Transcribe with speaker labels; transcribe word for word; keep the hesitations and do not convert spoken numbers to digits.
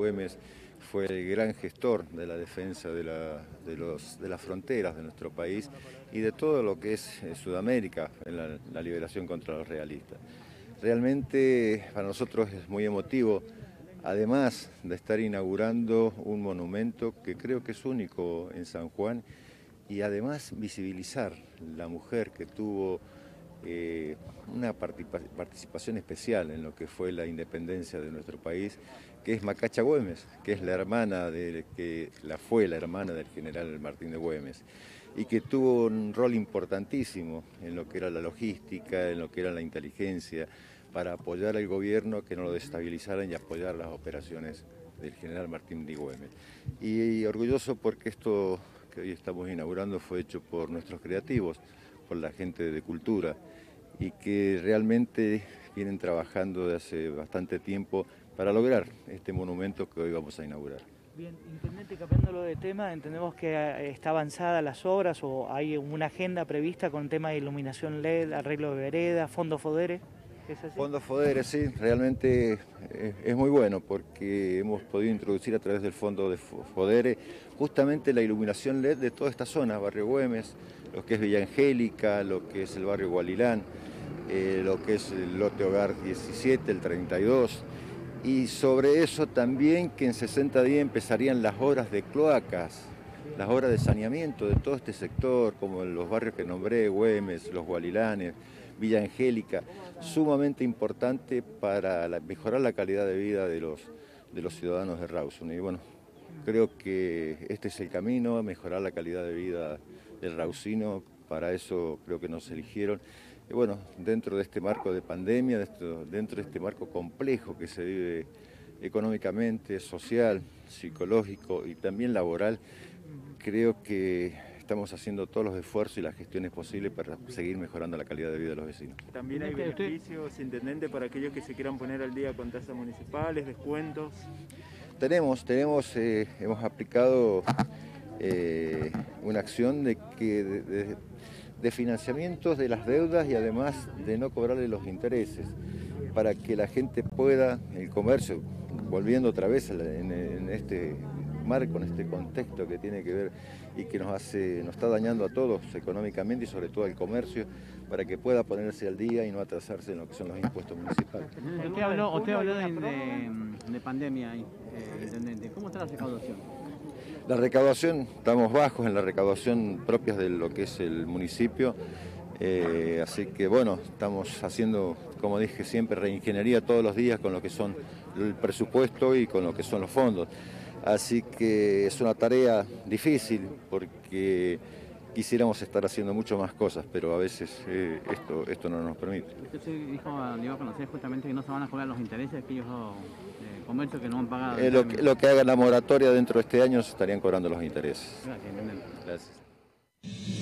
Speaker 1: Güemes fue el gran gestor de la defensa de, la, de, los, de las fronteras de nuestro país y de todo lo que es eh, Sudamérica en la, la liberación contra los realistas. Realmente para nosotros es muy emotivo, además de estar inaugurando un monumento que creo que es único en San Juan y además visibilizar la mujer que tuvo eh, una participación especial en lo que fue la independencia de nuestro país, que es Macacha Güemes, que es la hermana de, que la fue la hermana del general Martín de Güemes, y que tuvo un rol importantísimo en lo que era la logística, en lo que era la inteligencia, para apoyar al gobierno, que no lo desestabilizaran y apoyar las operaciones del general Martín de Güemes. Y, y orgulloso porque esto que hoy estamos inaugurando fue hecho por nuestros creativos, por la gente de cultura, y que realmente vienen trabajando desde hace bastante tiempo para lograr este monumento que hoy vamos a inaugurar.
Speaker 2: Bien, intendente, cambiándolo de tema, entendemos que está avanzada las obras o hay una agenda prevista con tema de iluminación L E D, arreglo de vereda, fondo FODERE. ¿Es así?
Speaker 1: Fondo FODERE, sí, realmente es muy bueno porque hemos podido introducir a través del fondo de FODERE justamente la iluminación L E D de toda esta zona, Barrio Güemes, lo que es Villa Angélica, lo que es el barrio Gualilán, eh, lo que es el lote Hogar diecisiete, el treinta y dos, y sobre eso también que en sesenta días empezarían las obras de cloacas, las obras de saneamiento de todo este sector, como los barrios que nombré, Güemes, los Gualilanes, Villa Angélica, sumamente importante para la, mejorar la calidad de vida de los, de los ciudadanos de Rawson. Y bueno, creo que este es el camino, mejorar la calidad de vida del rawsino, para eso creo que nos eligieron. Y bueno, dentro de este marco de pandemia, dentro de este marco complejo que se vive económicamente, social, psicológico y también laboral, creo que estamos haciendo todos los esfuerzos y las gestiones posibles para seguir mejorando la calidad de vida de los vecinos.
Speaker 3: También hay beneficios, intendente, para aquellos que se quieran poner al día con tasas municipales, descuentos.
Speaker 1: Tenemos, tenemos, eh, hemos aplicado eh, una acción de que de, de, de financiamientos de las deudas y además de no cobrarle los intereses, para que la gente pueda, el comercio, volviendo otra vez en, en este marco, en este contexto que tiene que ver y que nos hace, nos está dañando a todos económicamente y sobre todo al comercio, para que pueda ponerse al día y no atrasarse en lo que son los impuestos municipales.
Speaker 4: Usted habló, usted habló de, de, de pandemia, eh, intendente. ¿Cómo está la recaudación?
Speaker 1: La recaudación, estamos bajos en la recaudación propia de lo que es el municipio, eh, así que bueno, estamos haciendo, como dije siempre, reingeniería todos los días con lo que son el presupuesto y con lo que son los fondos. Así que es una tarea difícil porque quisiéramos estar haciendo mucho más cosas, pero a veces eh, esto, esto no nos permite.
Speaker 4: Usted se dijo, dio a conocer justamente que no se van a cobrar los intereses de aquellos eh, comercios que no han pagado.
Speaker 1: Eh, lo, que, lo que haga la moratoria dentro de este año se estarían cobrando los intereses.
Speaker 4: Gracias, intendente.
Speaker 1: Gracias.